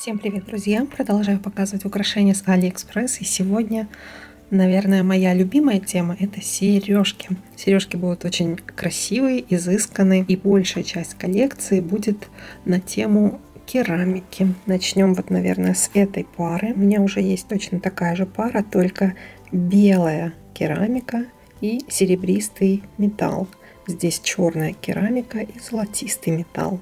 Всем привет, друзья! Продолжаю показывать украшения с AliExpress. И сегодня, наверное, моя любимая тема — это сережки. Сережки будут очень красивые, изысканные. И большая часть коллекции будет на тему керамики. Начнем вот, наверное, с этой пары. У меня уже есть точно такая же пара, только белая керамика и серебристый металл. Здесь черная керамика и золотистый металл.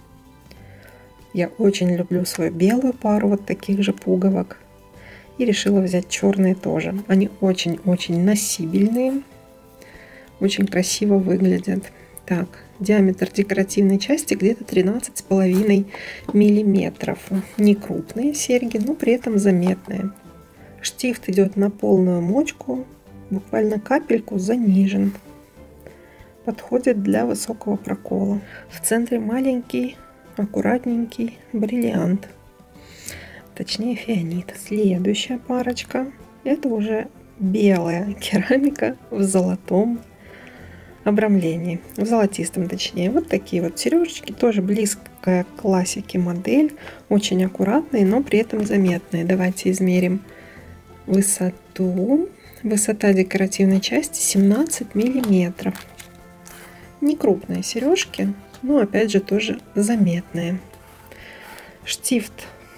Я очень люблю свою белую пару вот таких же пуговок. И решила взять черные тоже. Они очень-очень носибельные. Очень красиво выглядят. Так, диаметр декоративной части где-то 13,5 миллиметров. Не крупные серьги, но при этом заметные. Штифт идет на полную мочку. Буквально капельку занижен. Подходит для высокого прокола. В центре маленький, аккуратненький бриллиант, точнее фианит. Следующая парочка — это уже белая керамика в золотом обрамлении, в золотистом точнее. Вот такие вот сережечки, тоже близкая к классике модель, очень аккуратные, но при этом заметные. Давайте измерим высоту. Высота декоративной части 17 миллиметров. Не крупные сережки, но опять же тоже заметные. Штифт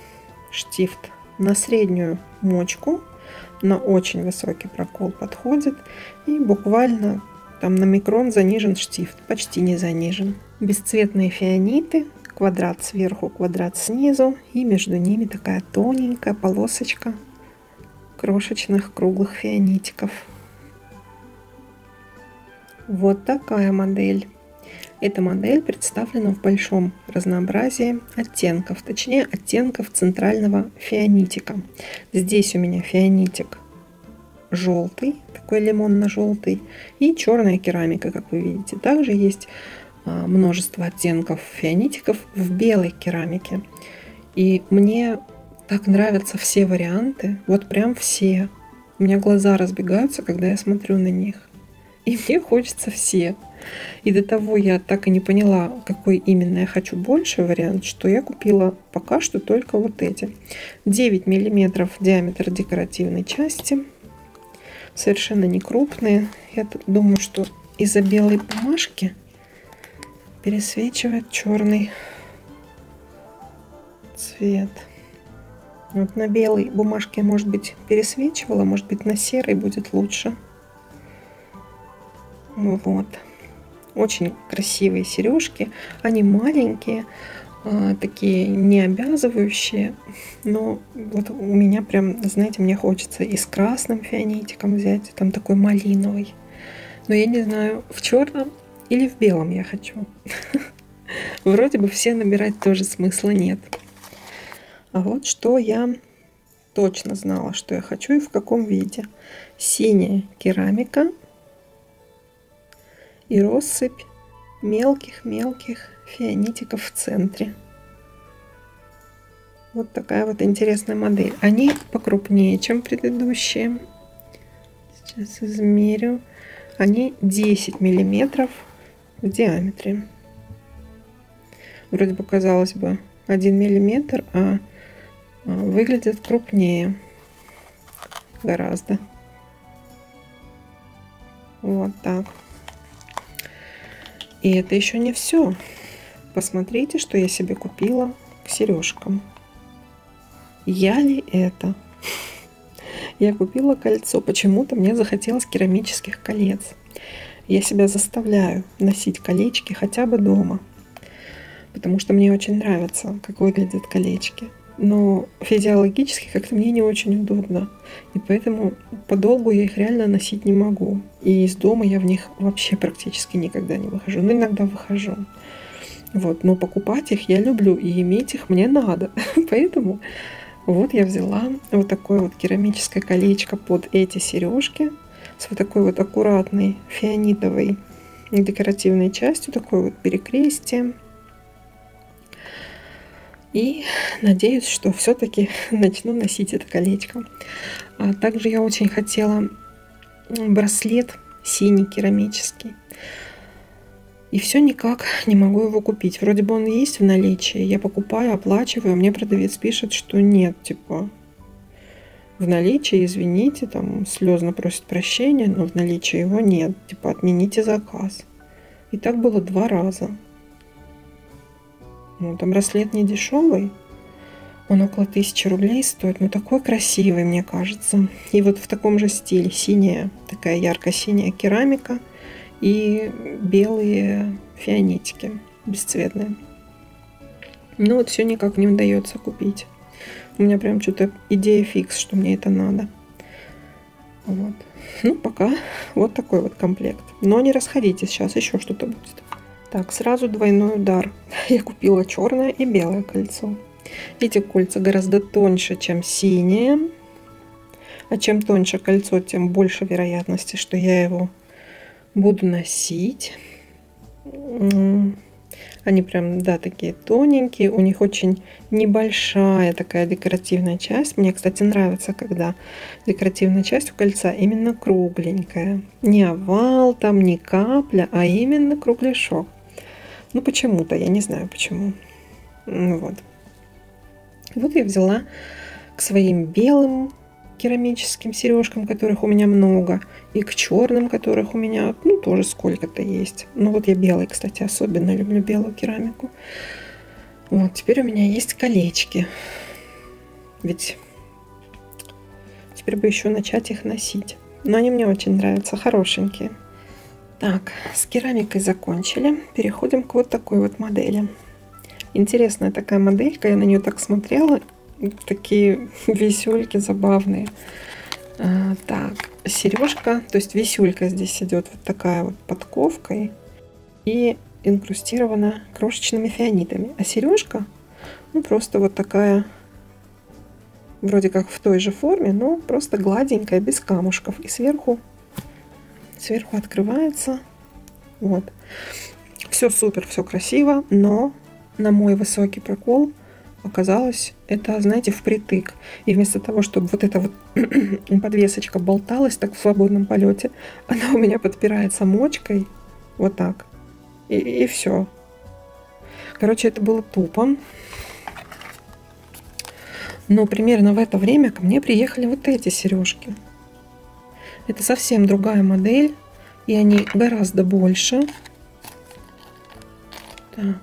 на среднюю мочку, на очень высокий прокол подходит, и буквально там на микрон занижен штифт, почти не занижен. Бесцветные фианиты, квадрат сверху, квадрат снизу, и между ними такая тоненькая полосочка крошечных круглых фианитиков. Вот такая модель. Эта модель представлена в большом разнообразии оттенков, точнее оттенков центрального фианитика. Здесь у меня фианитик желтый, такой лимонно-желтый, и черная керамика, как вы видите. Также есть множество оттенков фианитиков в белой керамике. И мне так нравятся все варианты, вот прям все. У меня глаза разбегаются, когда я смотрю на них. И мне хочется все. И до того я так и не поняла, какой именно я хочу больше вариант, что я купила пока что только вот эти. 9 миллиметров диаметр декоративной части. Совершенно не крупные. Я думаю, что из-за белой бумажки пересвечивает черный цвет. Вот на белой бумажке, может быть, пересвечивала, может быть, на серой будет лучше. Вот. Очень красивые сережки. Они маленькие, такие не обязывающие. Но вот у меня прям, знаете, мне хочется и с красным фианитиком взять, там такой малиновый. Но я не знаю, в черном или в белом я хочу. Вроде бы все набирать тоже смысла нет. А вот что я точно знала, что я хочу и в каком виде. Синяя керамика и россыпь мелких-мелких фианитиков в центре. Вот такая вот интересная модель. Они покрупнее, чем предыдущие. Сейчас измерю. Они 10 миллиметров в диаметре. Вроде бы, казалось бы, 1 миллиметр, а выглядят крупнее гораздо. Вот так. И это еще не все. Посмотрите, что я себе купила к сережкам. Я ли это? Я купила кольцо. Почему-то мне захотелось керамических колец. Я себя заставляю носить колечки хотя бы дома. Потому что мне очень нравится, как выглядят колечки. Но физиологически как-то мне не очень удобно. И поэтому подолгу я их реально носить не могу. И из дома я в них вообще практически никогда не выхожу. Но иногда выхожу. Вот. Но покупать их я люблю. И иметь их мне надо. Поэтому вот я взяла вот такое вот керамическое колечко под эти сережки. С вот такой вот аккуратной фианитовой декоративной частью. Такой вот перекрестие. И надеюсь, что все-таки начну носить это колечко. Также я очень хотела браслет синий керамический. И все никак не могу его купить. Вроде бы он есть в наличии. Я покупаю, оплачиваю, а мне продавец пишет, что нет, типа, в наличии, извините, там слезно просит прощения, но в наличии его нет. Типа, отмените заказ. И так было 2 раза. Ну, там браслет не дешевый. Он около 1000 рублей стоит, но такой красивый, мне кажется. И вот в таком же стиле. Синяя, такая ярко-синяя керамика. И белые фианитики бесцветные. Ну вот все никак не удается купить. У меня прям что-то идея фикс, что мне это надо. Вот. Ну, пока вот такой вот комплект. Но не расходитесь, сейчас еще что-то будет. Так, сразу двойной удар. Я купила черное и белое кольцо. Эти кольца гораздо тоньше, чем синие. А чем тоньше кольцо, тем больше вероятности, что я его буду носить. Они прям, да, такие тоненькие. У них очень небольшая такая декоративная часть. Мне, кстати, нравится, когда декоративная часть у кольца именно кругленькая. Не овал там, не капля, а именно кругляшок. Ну, почему-то, я не знаю почему. Вот. Вот я взяла к своим белым керамическим сережкам, которых у меня много, и к черным, которых у меня, ну, тоже сколько-то есть. Ну, вот я белый, кстати, особенно люблю белую керамику. Вот, теперь у меня есть колечки. Ведь теперь бы еще начать их носить. Но они мне очень нравятся, хорошенькие. Так, с керамикой закончили. Переходим к вот такой вот модели. Интересная такая моделька, я на нее так смотрела. Такие висюльки забавные. Так, сережка, то есть висюлька здесь идет вот такая вот подковкой и инкрустирована крошечными фианитами. А сережка, ну, просто вот такая, вроде как в той же форме, но просто гладенькая, без камушков. И сверху открывается. Вот. Все супер, все красиво, но на мой высокий прокол оказалось это, знаете, впритык. И вместо того, чтобы вот эта вот подвесочка болталась так в свободном полете, она у меня подпирается мочкой. Вот так. И все. Короче, это было тупо. Но примерно в это время ко мне приехали вот эти сережки. Это совсем другая модель. И они гораздо больше. Так.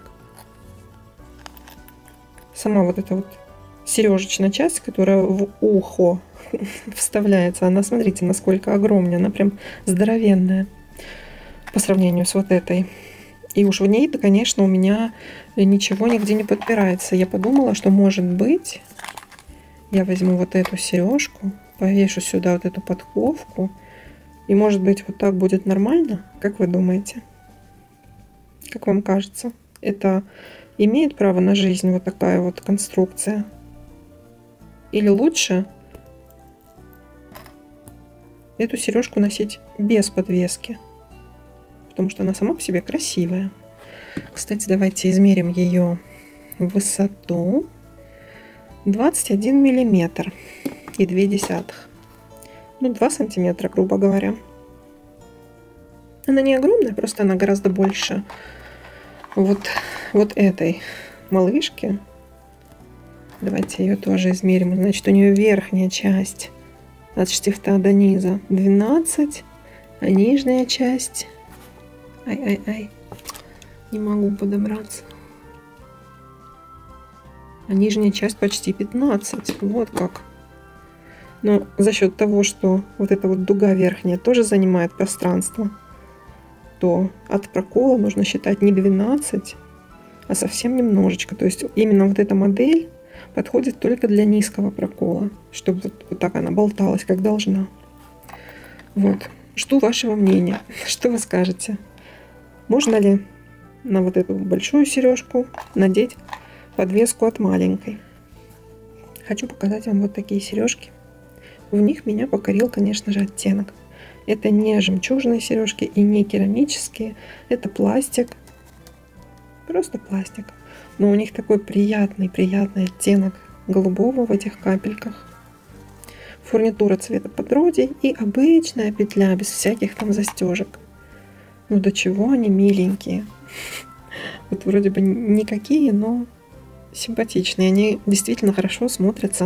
Сама вот эта вот сережечная часть, которая в ухо вставляется, она, смотрите, насколько огромная. Она прям здоровенная по сравнению с вот этой. И уж в ней-то, конечно, у меня ничего нигде не подпирается. Я подумала, что, может быть, я возьму вот эту сережку, повешу сюда вот эту подковку, и, может быть, вот так будет нормально? Как вы думаете? Как вам кажется? Это имеет право на жизнь вот такая вот конструкция? Или лучше эту сережку носить без подвески? Потому что она сама по себе красивая. Кстати, давайте измерим ее высоту. 21 миллиметр и 0,2. Ну, 2 сантиметра, грубо говоря. Она не огромная, просто она гораздо больше вот этой малышки. Давайте ее тоже измерим. Значит, у нее верхняя часть от штифта до низа 12, а нижняя часть... Ай-ай-ай, не могу подобраться. А нижняя часть почти 15. Вот как. Но за счет того, что вот эта вот дуга верхняя тоже занимает пространство, то от прокола нужно считать не 12, а совсем немножечко. То есть именно вот эта модель подходит только для низкого прокола, чтобы вот так она болталась, как должна. Вот. Жду вашего мнения. Что вы скажете? Можно ли на вот эту большую сережку надеть подвеску от маленькой? Хочу показать вам вот такие сережки. В них меня покорил, конечно же, оттенок. Это не жемчужные сережки и не керамические. Это пластик. Просто пластик. Но у них такой приятный оттенок голубого в этих капельках. Фурнитура цвета подродий и обычная петля без всяких там застежек. Ну до чего они миленькие. Вот вроде бы никакие, но симпатичные. Они действительно хорошо смотрятся,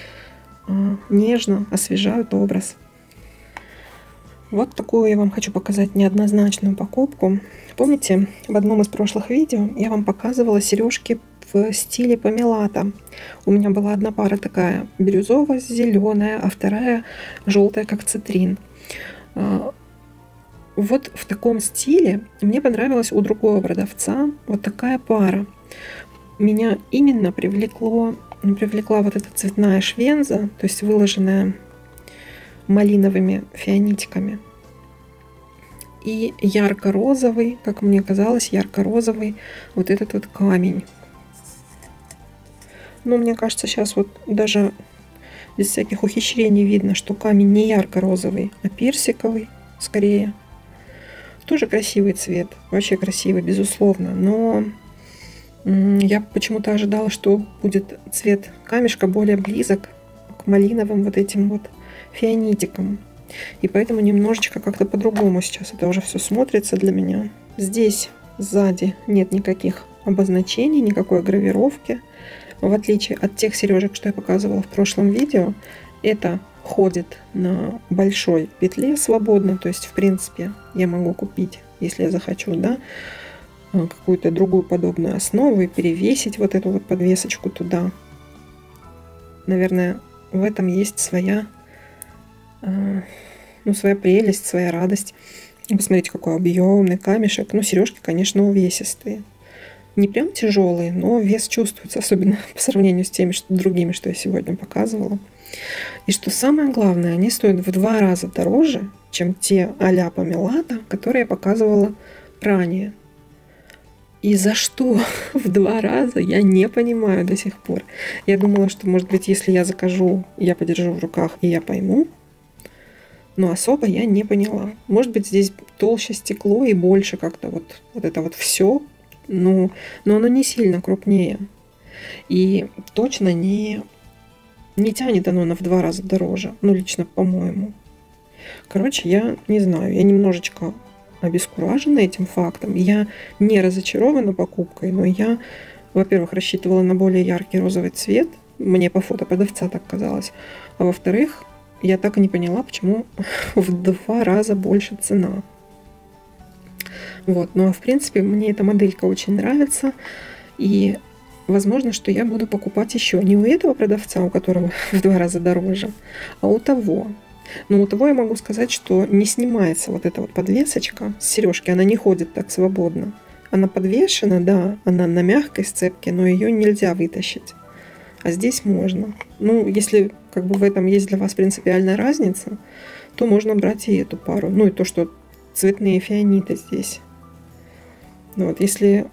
нежно освежают образ. Вот такую я вам хочу показать неоднозначную покупку. Помните, в одном из прошлых видео я вам показывала сережки в стиле помелата. У меня была одна пара такая бирюзово-зеленая, а вторая желтая, как цитрин. Вот в таком стиле мне понравилась у другого продавца вот такая пара. Меня именно привлекла вот эта цветная швенза, то есть выложенная малиновыми фианитиками. И ярко-розовый, как мне казалось, ярко-розовый вот этот вот камень. Но мне кажется, сейчас вот даже без всяких ухищрений видно, что камень не ярко-розовый, а персиковый скорее. Тоже красивый цвет, вообще красивый, безусловно. Но я почему-то ожидала, что будет цвет камешка более близок к малиновым вот этим вот фианитикам. И поэтому немножечко как-то по-другому сейчас это уже все смотрится для меня. Здесь сзади нет никаких обозначений, никакой гравировки. В отличие от тех сережек, что я показывала в прошлом видео, это ходит на большой петле свободно. То есть, в принципе, я могу купить, если я захочу, да, какую-то другую подобную основу и перевесить вот эту вот подвесочку туда. Наверное, в этом есть своя прелесть, своя радость. Посмотрите, какой объемный камешек. Ну, сережки, конечно, увесистые. Не прям тяжелые, но вес чувствуется, особенно по сравнению с теми другими, что я сегодня показывала. И что самое главное, они стоят в 2 раза дороже, чем те а-ля помелата, которые я показывала ранее. И за что в 2 раза, я не понимаю до сих пор. Я думала, что, может быть, если я закажу, я подержу в руках и я пойму. Но особо я не поняла. Может быть, здесь толще стекло и больше как-то вот это вот все. Но оно не сильно крупнее. И точно не тянет оно в 2 раза дороже. Ну, лично по-моему. Короче, я не знаю. Я немножечко обескуражена этим фактом. Я не разочарована покупкой, но я, во-первых, рассчитывала на более яркий розовый цвет. Мне по фото продавца так казалось. А во-вторых, я так и не поняла, почему в 2 раза больше цена. Вот. Ну а в принципе, мне эта моделька очень нравится. И возможно, что я буду покупать еще не у этого продавца, у которого в 2 раза дороже, а у того. Но у того я могу сказать, что не снимается вот эта вот подвесочка с сережки. Она не ходит так свободно. Она подвешена, да, она на мягкой сцепке, но ее нельзя вытащить. А здесь можно. Ну, если как бы в этом есть для вас принципиальная разница, то можно брать и эту пару. Ну и то, что цветные фианиты здесь. Ну, вот, если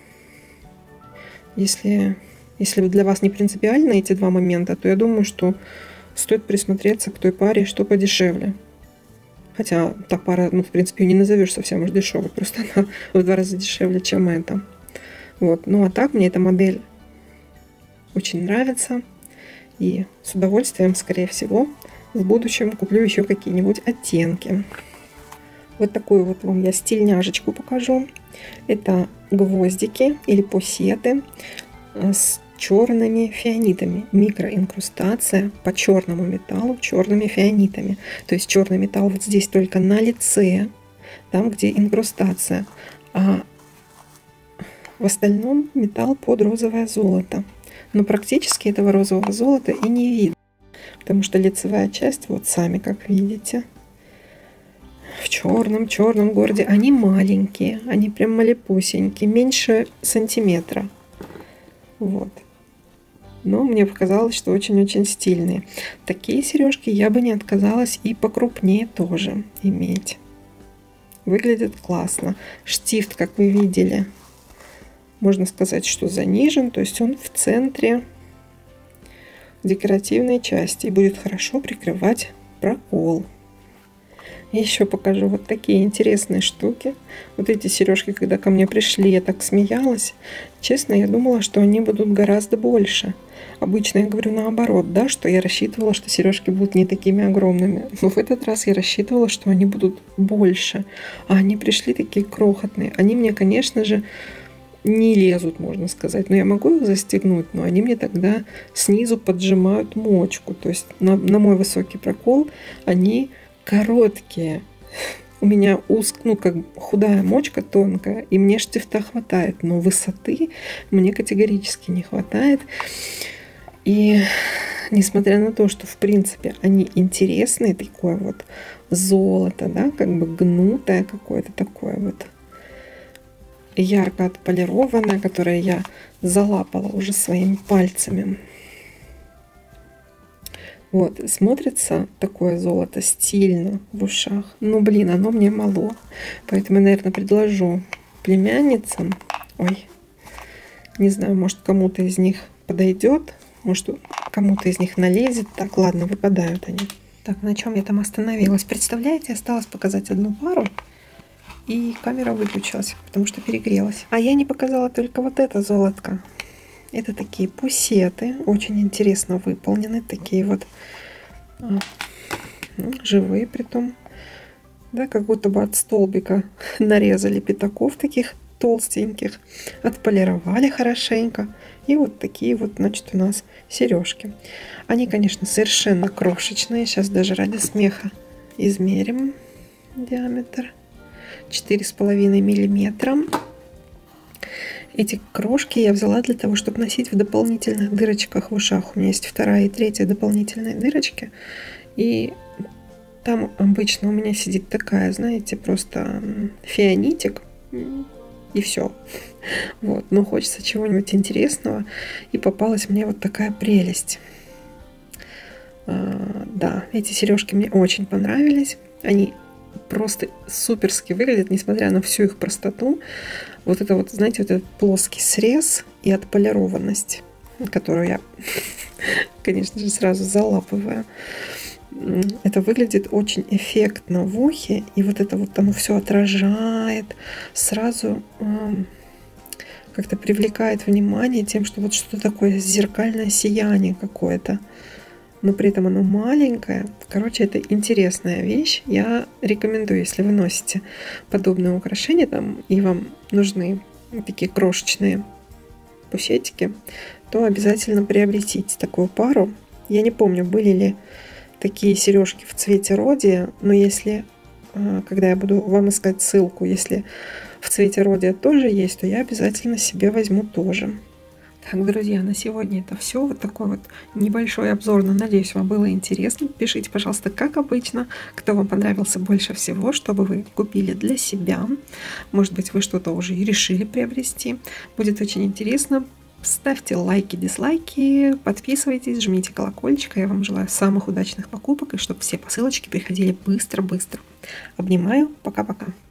для вас не принципиальны эти 2 момента, то я думаю, что стоит присмотреться к той паре, что подешевле. Хотя та пара, ну, в принципе, не назовешь совсем уж дешевой, просто она в 2 раза дешевле, чем эта. Вот. Ну, а так мне эта модель очень нравится. И с удовольствием, скорее всего, в будущем куплю еще какие-нибудь оттенки. Вот такую вот вам я стильняшечку покажу. Это гвоздики или пусеты с черными фианитами. Микроинкрустация по черному металлу черными фианитами. То есть черный металл вот здесь только на лице, там где инкрустация. А в остальном металл под розовое золото. Но практически этого розового золота и не видно. Потому что лицевая часть, вот сами как видите, в черном городе. Они маленькие, они прям малепусенькие, меньше сантиметра. Вот. Но мне показалось, что очень-очень стильные. Такие сережки я бы не отказалась и покрупнее тоже иметь. Выглядит классно. Штифт, как вы видели, можно сказать, что занижен, то есть он в центре декоративной части и будет хорошо прикрывать прокол. Еще покажу вот такие интересные штуки. Вот эти сережки, когда ко мне пришли, я так смеялась. Честно, я думала, что они будут гораздо больше. Обычно я говорю наоборот, да, что я рассчитывала, что сережки будут не такими огромными. Но в этот раз я рассчитывала, что они будут больше. А они пришли такие крохотные. Они мне, конечно же, не лезут, можно сказать. Но я могу их застегнуть, но они мне тогда снизу поджимают мочку. То есть на мой высокий прокол они короткие. У меня как худая мочка, тонкая, и мне штифта хватает, но высоты мне категорически не хватает. И несмотря на то, что в принципе они интересные, такое вот золото, да, как бы гнутое какое-то такое вот, ярко отполированное, которое я залапала уже своими пальцами. Вот, смотрится такое золото стильно в ушах. Но, блин, оно мне мало. Поэтому я, наверное, предложу племянницам. Ой, не знаю, может, кому-то из них подойдет. Может, кому-то из них налезет. Так, ладно, выпадают они. Так, на чем я там остановилась? Представляете, осталось показать одну пару. И камера выключилась, потому что перегрелась. А я не показала только вот это золотко. Это такие пусеты, очень интересно выполнены, такие вот живые притом, да, как будто бы от столбика нарезали пятаков таких толстеньких, отполировали хорошенько, и вот такие вот, значит, у нас сережки. Они, конечно, совершенно крошечные, сейчас даже ради смеха измерим диаметр 4,5 миллиметра. Эти крошки я взяла для того, чтобы носить в дополнительных дырочках в ушах. У меня есть 2 и 3 дополнительные дырочки. И там обычно у меня сидит такая, знаете, просто фианитик. И все. Вот. Но хочется чего-нибудь интересного. И попалась мне вот такая прелесть. Да, эти сережки мне очень понравились. Они просто суперски выглядят, несмотря на всю их простоту. Вот это вот, знаете, вот этот плоский срез и отполированность, которую я, конечно же, сразу залапываю. Это выглядит очень эффектно в ухе, и вот это вот оно все отражает, сразу как-то привлекает внимание тем, что вот что такое зеркальное сияние какое-то. Но при этом оно маленькое. Короче, это интересная вещь. Я рекомендую, если вы носите подобные украшения, там, и вам нужны такие крошечные пусетики, то обязательно приобретите такую пару. Я не помню, были ли такие сережки в цвете родия, но если, когда я буду вам искать ссылку, если в цвете родия тоже есть, то я обязательно себе возьму тоже. Так, друзья, на сегодня это все. Вот такой вот небольшой обзор. Но надеюсь, вам было интересно. Пишите, пожалуйста, как обычно, кто вам понравился больше всего, чтобы вы купили для себя. Может быть, вы что-то уже и решили приобрести. Будет очень интересно. Ставьте лайки, дизлайки, подписывайтесь, жмите колокольчик. Я вам желаю самых удачных покупок и чтобы все посылочки приходили быстро-быстро. Обнимаю. Пока-пока.